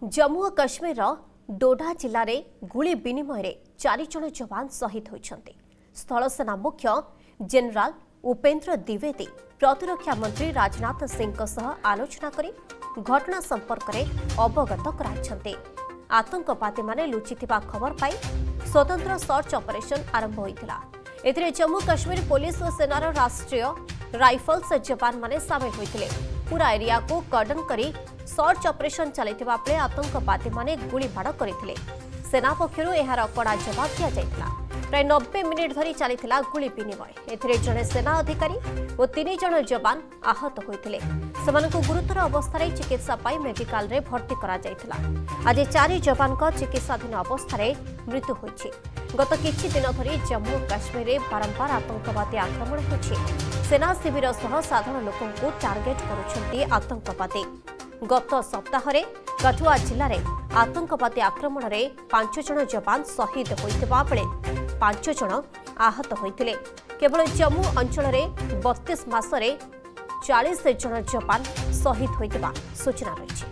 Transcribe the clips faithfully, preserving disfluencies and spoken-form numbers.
जम्मू और काश्मीर डोडा जिले में गुली विनिमय में चार जन जवान शहीद होती। स्थल सेना मुख्य जेनेराल उपेन्द्र द्विवेदी प्रतिरक्षा मंत्री राजनाथ सिंह आलोचना करी घटना संपर्क में अवगत कराइछन्ते। आतंकवादी माने लुचिथिबा खबर पाई स्वतंत्र सर्च ऑपरेशन आरंभ होइतिला। एथिरे जम्मू काश्मीर पुलिस और सेनार राष्ट्रीय राइफल्स जवान माने शामिल होइतिले। पूरा एरिया को कर्डन करी सर्च ऑपरेशन चलैतिबा बेले आतंकवादी माने गुली बाड़ करथिले। सेना पक्षरु एहार कड़ा जवाब दिया जायतिला। प्राय नब्बे मिनिट धरी चलिथिला गुली विनिमय। एथिरे जणे सेना अधिकारी और तीन जण जवान आहत होइतिले। सेमानकु गुरुतर अवस्था चिकित्सा पाई मेडिकल रे भर्ती करा जायतिला। आज चारि जवान को चिकित्साधीन अवस्था रे मृत्यु होइछि। गत किछि दिन धरी जम्मू काश्मीर रे बारंबार आतंकवादी आक्रमण होछि। सेना शिविर सह साधारण लोकों को टार्गेट करुछन्ति आतंकवादी। गत सप्ताह रे कठुआ जिले में आतंकवादी आक्रमण में पांच जन जवान शहीद होइतिबा बेले पांच जन आहत होइतिले। केवल जम्मू अंचल में बत्तीस मासरे चालीस जन जवान शहीद होइतिबा सूचना रही।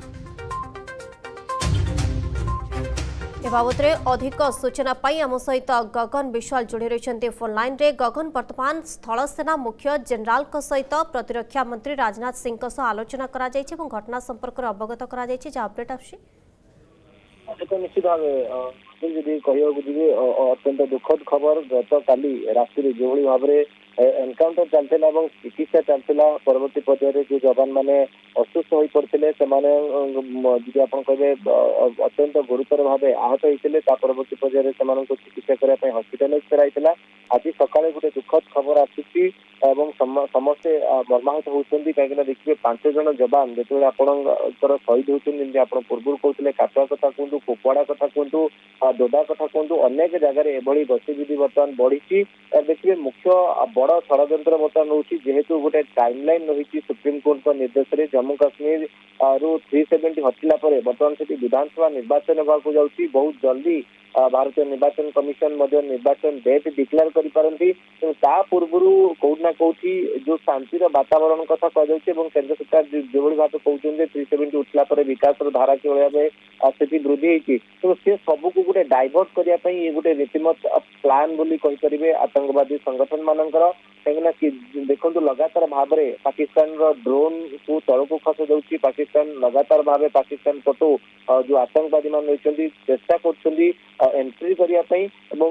ए बाबद अधिक सूचना पाई आम सहित गगन विश्वाल जोड़ी रही फोन लाइन रे। गगन, वर्तमान स्थल सेना मुख्य जेनेराल सहित प्रतिरक्षा मंत्री राजनाथ सिंह आलोचना करा जायछि एवं घटना संपर्क अवगत करा जायछि। जा अपडेट आछि निश्चित भाव जी कह अत्यंत दुखद खबर। गत काली राति जो भाव में एनकाउंटर चलता चिकित्सा चलता परवर्ती पर्यायर जो जवान मैंने असुस्थ हो पड़ते जी आप कहे अत्यंत गुरुतर भाव आहत होते परवर्ती पर्यायर से चिकित्सा करने हस्पिटालाइज कराइला। आज सका गोटे दुखद खबर आसूसी समस्ते मर्माहत होती कहीं देखिए पांच जन जवान जो आपंकर शहीद होती आप पूर्व कहते काटुआ कथा कहतु कोपड़ा कथा कहतु डोडा कथा कहतु अनेक जगह एभली गतिविधि बर्तमान बढ़ी। देखिए मुख्य बड़ षड्यंत्र बर्तमान होती जेहेतु गोटे टाइमलाइन रही सुप्रीम कोर्ट निर्देश में जम्मू काश्मीर रु थ्री सेवेन्टी हटिला बर्तमान से विधानसभा निर्वाचन होगा जाऊँगी। बहुत जल्दी भारतीय निर्वाचन कमिशन निर्वाचन डेट डिक्लेयर करिपारंती। पूर्व कौटना कौटी जो शांतिर वातावरण कथा कह केंद्र सरकार जो भाव कहते थ्री सेवेन्टी उठला विकास धारा कि से वृद्धि होती तो सी सबको गोटे डाइवर्ट करने ये गोटे रीतिमत प्लान बोली कहींपर आतंकवादी संगठन मानकर कहीं देखो लगातार भाव में पाकिस्तान ड्रोन को तल को खस जाऊँगी। पाकिस्तान लगातार भाव पाकिस्तान पटु जो आतंकवादी मान रही चेष्टा कर एंट्री करने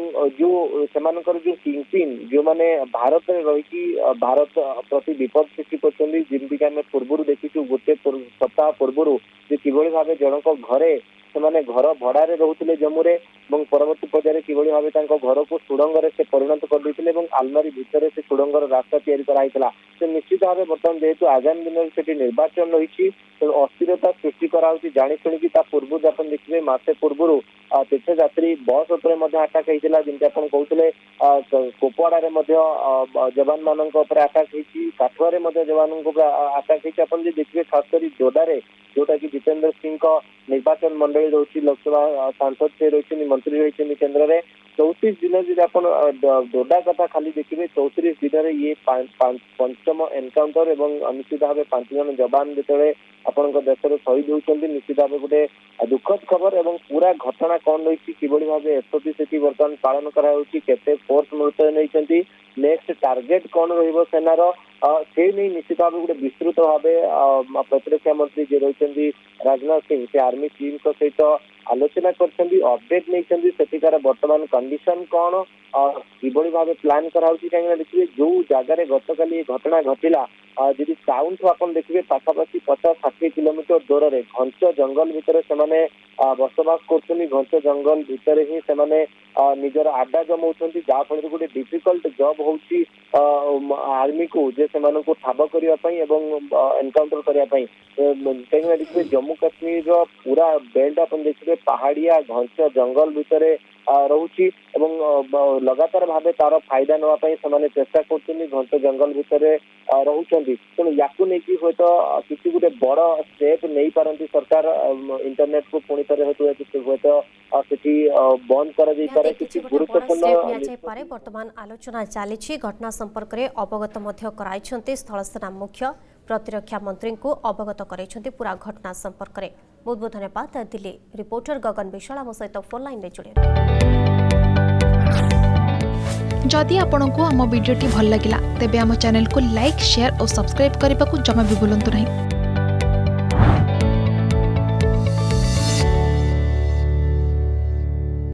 जो सेमानकर जो किंगपिन जो मैंने भारत में रही भारत प्रति विपद सृष्टि करमती आम पूर्व देखीचु गोटे सप्ताह पूर्व कि भाव जनक घरे से घर भड़ारे रोते जम्मू रे परवर्ती पर्यायर कि भाव घर को सुड़ंग से परिणत कर आलमारी भितर से सुड़ंगर रास्ता तैयारी कराइला। तो निश्चित भाव बर्तमान जेहेतु आगामी दिन से निर्वाचन रही तो अस्थिरता सृष्टि कराऊँगी जाणी शुणी पूर्व जापन देखिए मसे पूर्व तीर्थयात्री बस उपर आटाक होता जमी आप कहते कोपड़ा जवान मान आटाक होती काठुआ जवान आटाक होती। आप देखिए खासकर डोडारे जोटा कि जितेंद्र सिंह निर्वाचन मंडली रही लोकसभा सांसद से रही मंत्री रही केन्द्र में चौतीस दिन जी आप डोडा कथा खाली देखिए चौतीस दिन में ये पंचम एनकाउंटर और निश्चित भाव पांच जन जवान जो आपण देश शहीद होती निश्चित भाव गोटे दुखद खबर और पूरा घटना कौन रही कि भाव एसओपी से बर्तमान पालन कराते फोर्स मुतयन होती नेक्स्ट टार्गेट कौन रेनार से नहीं निश्चित भाव गोटे विस्तृत भाव प्रतिरक्षा मंत्री जी रही राजनाथ सिंह से आर्मी चीफ सहित आलोचना करछन्ती अपडेट नहीं सेठिकार वर्तमान कंडीशन कौन कि भाव प्लान कराऊँगी कहीं देखिए जो जगार गतकाली घटना घटला जी साउंड आप देखिए पाखापाखि पचास षाठी किलोमीटर दूर में घंच जंगल भितर से बसवास कर घंच जंगल भितर ही से निजर आडा जमाऊँ जहाँफल गोटे डिफिकल्ट जब होची आर्मी को जे से ठाब करने एनकाउंटर करने कहीं देखिए जम्मू काश्मीर पूरा बेल्ट आप देखिए पहाड़िया घंच जंगल भितर रोची लगातार भाव तार फायदा नापी से चेष्टा कर जंगल भितर रोचे तेणु या हूँ तो किसी गोटे बड़ स्टेप नहीं पारती सरकार इंटरनेट को पुणी थे हूँ तो बंद कर किसी गुरुत्वपूर्ण वर्तमान आलोचना चली घटना संपर्क में अवगत कराई स्थल सेना मुख्य प्रतिरक्षा मंत्री को अवगत कराई पूरा घटना संपर्क में। बहुत बहुत धन्यवाद दिल्ली रिपोर्टर गगन विशाल आम सहित फोन लाइन में जोड़े। जदि आपंक आम भिडी भल लगा तेब आम चैनल को लाइक शेयर और सब्सक्राइब करने को जमा भी भूलु नहीं।